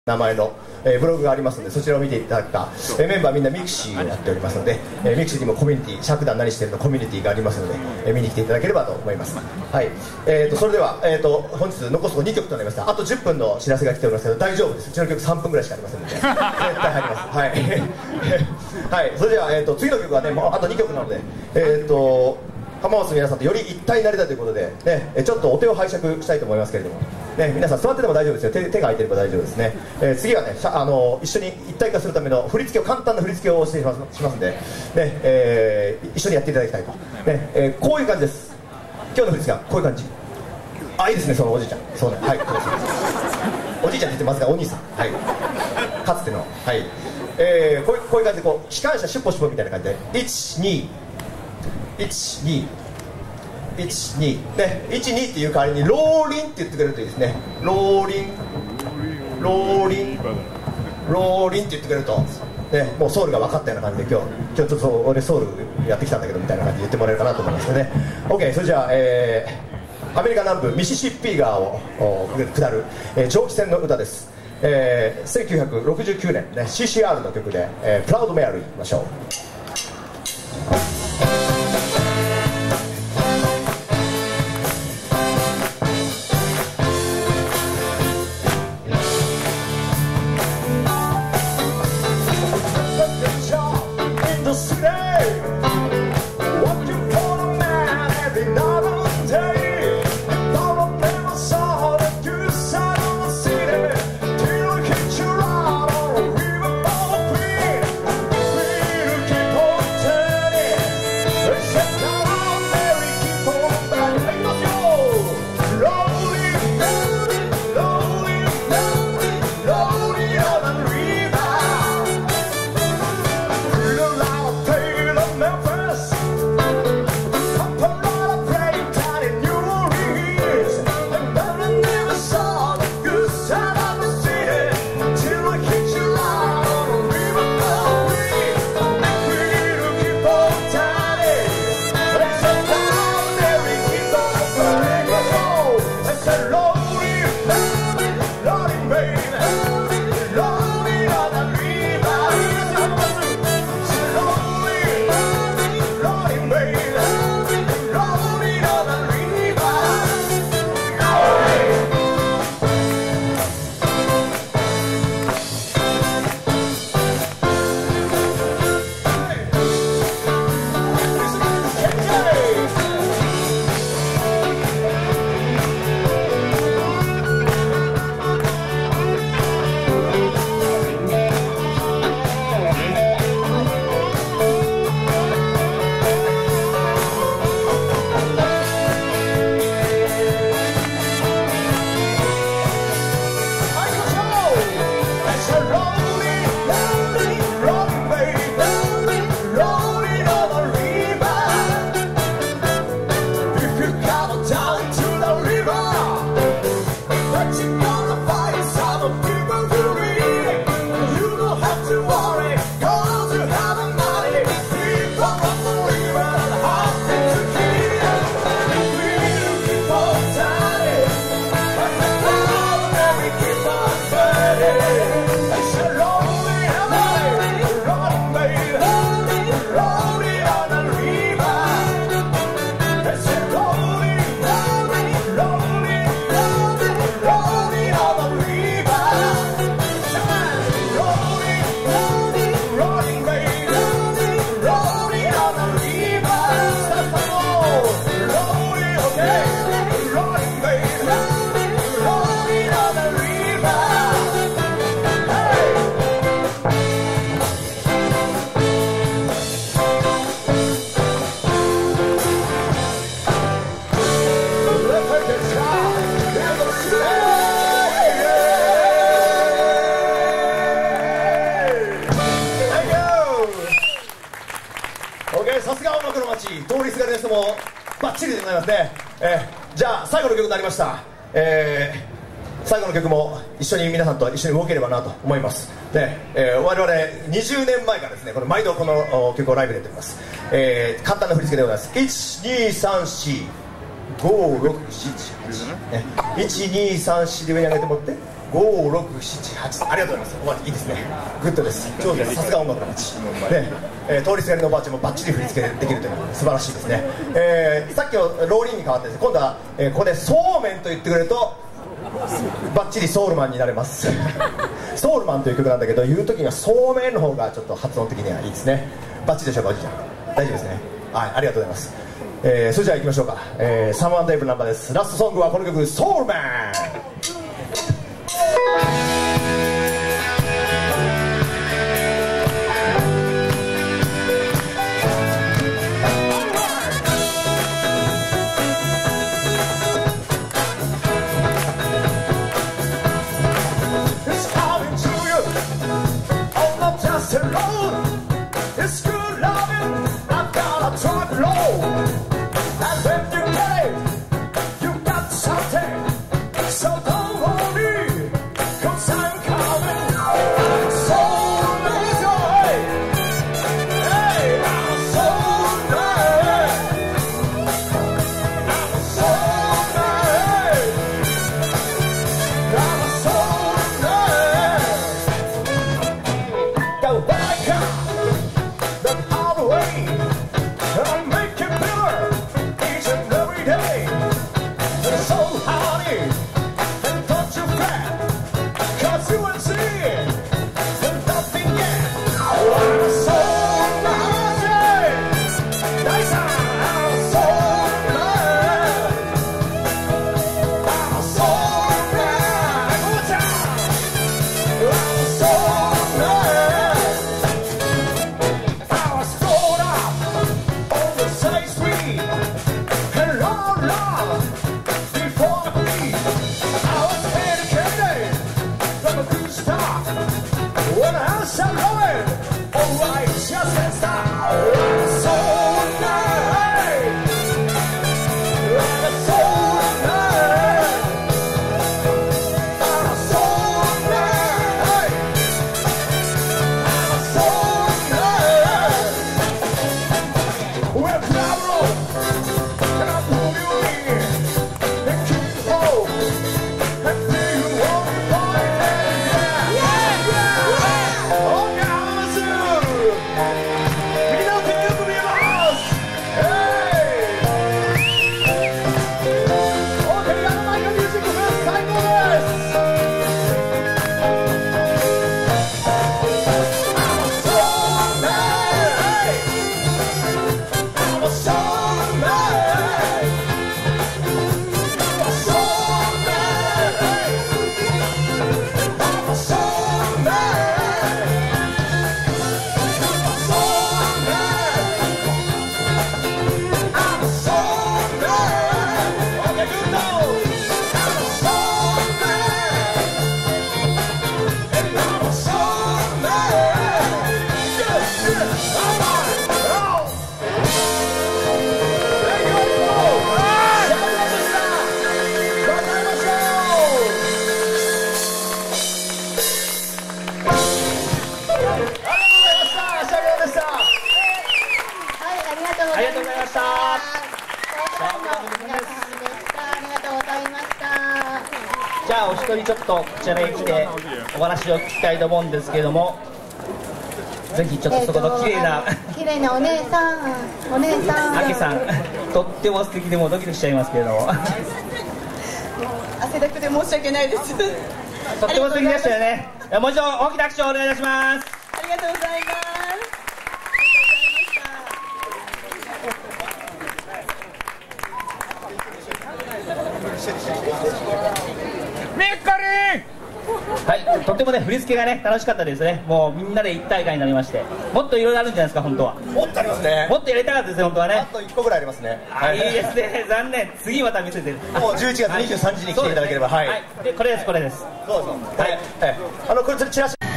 名前の、ブログがありますので、そちらを見ていただくか、メンバーみんなミクシーをやっておりますので、ミクシーにもコミュニティ、尺談何してるのコミュニティがありますので、見に来ていただければと思います。はい、それでは、本日残すと2曲となりました。あと10分の知らせが来ておりますけど、大丈夫です。うちの曲3分ぐらいしかありませんので、絶対入ります。はい、はい、それでは、次の曲はね、もうあと2曲なので、浜松の皆さんとより一体になりたいということで、ね、ちょっとお手を拝借したいと思いますけれども、ね、皆さん座ってても大丈夫ですよ。手が空いてれば大丈夫ですね。次はね、一緒に一体化するための振り付けを、簡単な振り付けをしますので、ね、一緒にやっていただきたいと、ね、こういう感じです。今日の振り付けはこういう感じ。あ、いいですね、そのおじいちゃん。そうね、はい、おじいちゃんって言ってますが、お兄さん、はい、かつての、はい、こういう感じで、こう機関車シュッポシュッポみたいな感じで、12ね、12っていう代わりにローリンって言ってくれるといいですね。ローリンって言ってくれると、ね、もうソウルが分かったような感じで、今日ちょっと俺ソウルやってきたんだけどみたいな感じで言ってもらえるかなと思いますね。 OK、 それじゃあ、アメリカ南部ミシシッピ川を下る、蒸気船の歌です。1969年、ね、CCR の曲で、プラウドメアリーいきましょう。さすが音楽の街、通りすがりの人もバッチリでございますね。じゃあ最後の曲になりました。最後の曲も一緒に皆さんと一緒に動ければなと思います。で、我々20年前からですね、この毎度この曲をライブでやっております。簡単な振り付けでございます。12345678123で上に上げて持って 5678、ありがとうございます。おばあちゃんいいですね、グッドです、上手です、さすが音楽の街で、通りすがりのおばあちゃんもバッチリ振り付けできるというのは素晴らしいですね。さっきのローリンに変わってですね、今度は、ここでそうめんと言ってくれるとバッチリソウルマンになれますソウルマンという曲なんだけど、言う時にはそうめんの方がちょっと発音的にはいいですね。バッチリでしょうか、おじいちゃん、大丈夫ですね。はい、ありがとうございます。それじゃあ行きましょうか。サムワンデイブナンバーです。ラストソングはこの曲、ソウルマン。 じゃあお一人ちょっとこちらへ来てお話を聞きたいと思うんですけれども、ぜひちょっとそこの綺麗なお姉さんあけさん、とっても素敵でもうドキドキしちゃいますけれども汗だくで申し訳ないですとっても素敵でしたよね。もう一度大きな拍手をお願いいたします。 ありがとうございます。 はい、とってもね振り付けがね楽しかったですね。もうみんなで一体感になりまして、もっといろいろあるんじゃないですか。本当はもっとありますね。 もっとやりたかったですね。本当はね、 あと1個ぐらいありますね。 いいですね。残念。次また見せてる。 もう11月23日に来ていただければ。はい、 でこれです。 そうそう、はい、これチラシ